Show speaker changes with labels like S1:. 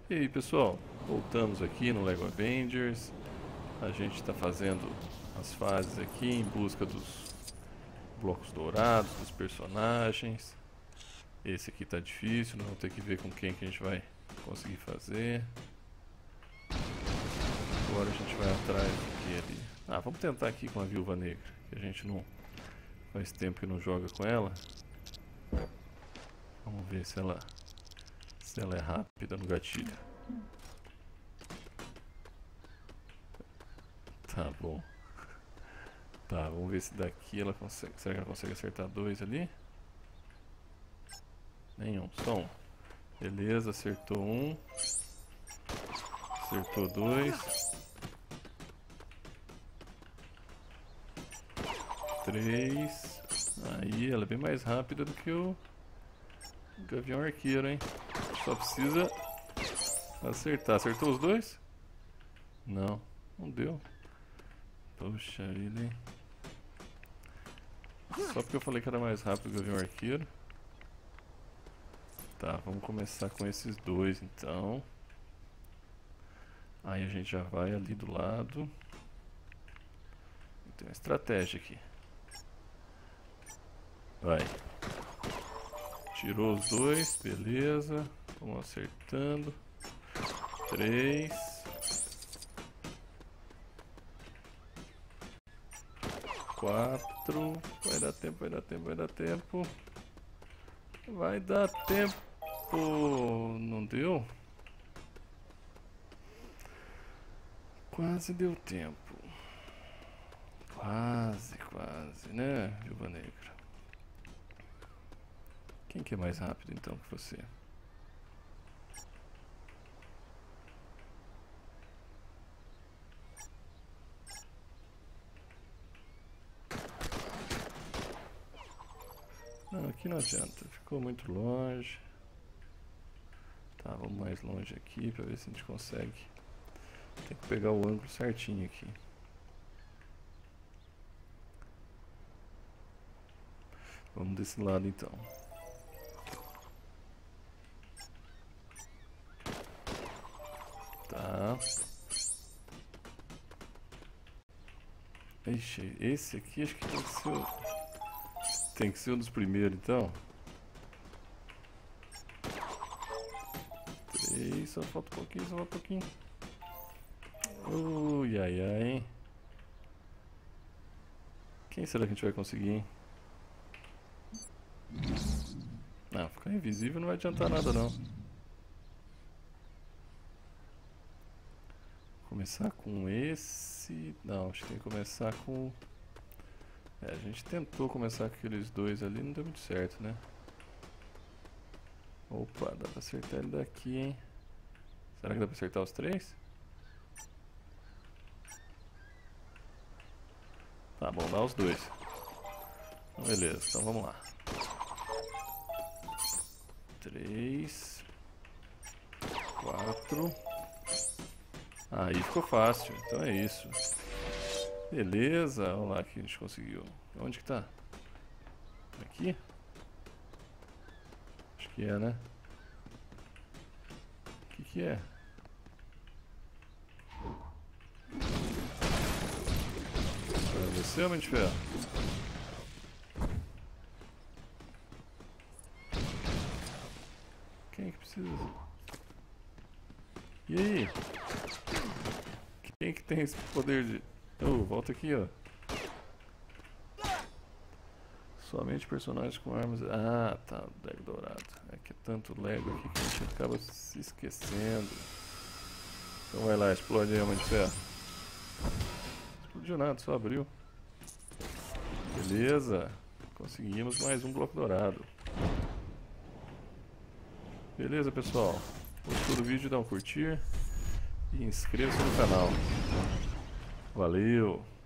S1: E aí pessoal, voltamos aqui no Lego Avengers. A gente está fazendo as fases aqui em busca dos blocos dourados, dos personagens. Esse aqui tá difícil, nós vamos ter que ver com quem que a gente vai conseguir fazer. Agora a gente vai atrás aqui ali. Ah, vamos tentar aqui com a Viúva Negra, que a gente não faz tempo que não joga com ela. Vamos ver se ela é rápida no gatilho. Tá bom. Tá, vamos ver se daqui ela consegue. Será que ela consegue acertar dois ali? Nenhum, só um. Beleza, acertou um. Acertou dois. 3. Aí, ela é bem mais rápida do que o Gavião Arqueiro, hein? Só precisa acertar. Acertou os dois? Não, não deu. Poxa vida, hein? Só porque eu falei que era mais rápido que o Gavião Arqueiro. Tá, vamos começar com esses dois então. Aí a gente já vai ali do lado. Tem uma estratégia aqui. Vai. Tirou os dois, beleza. Vamos acertando. 3. 4. Vai dar tempo, vai dar tempo, vai dar tempo. Vai dar tempo. Não deu? Quase deu tempo. Quase, né, Viúva Negra? Quem que é mais rápido então que você? Não, aqui não adianta, ficou muito longe. Tá, vamos mais longe aqui pra ver se a gente consegue. Tem que pegar o ângulo certinho aqui. Vamos desse lado então. Tá. Ixi, esse aqui acho que tem que ser tem que ser um dos primeiros então. 3, só falta um pouquinho, só falta um pouquinho. Ui, ai, ai, hein? Quem será que a gente vai conseguir, hein? Ah, ficar invisível não vai adiantar nada não. Começar com esse... Não, acho que tem que começar com... a gente tentou começar com aqueles dois ali, não deu muito certo, né? Opa, dá pra acertar ele daqui, hein? Será que dá pra acertar os três? Tá bom, dá os dois. Então, beleza, então vamos lá. 3. 4. Aí ficou fácil, então é isso. Beleza, vamos lá que a gente conseguiu. Onde que tá? Aqui? Acho que é, né? O que é? Pra você, Homem de Ferro? Quem é que precisa? E aí? Quem que tem esse poder de... Oh, volta aqui, ó. Somente personagens com armas... Ah, tá, Lego dourado. É que é tanto Lego aqui que a gente acaba se esquecendo. Então vai lá, explode aí, Homem de Ferro. Não explodiu nada, só abriu. Beleza. Conseguimos mais um bloco dourado. Beleza, pessoal. Gostou do vídeo, dá um curtir. E inscreva-se no canal. Valeu!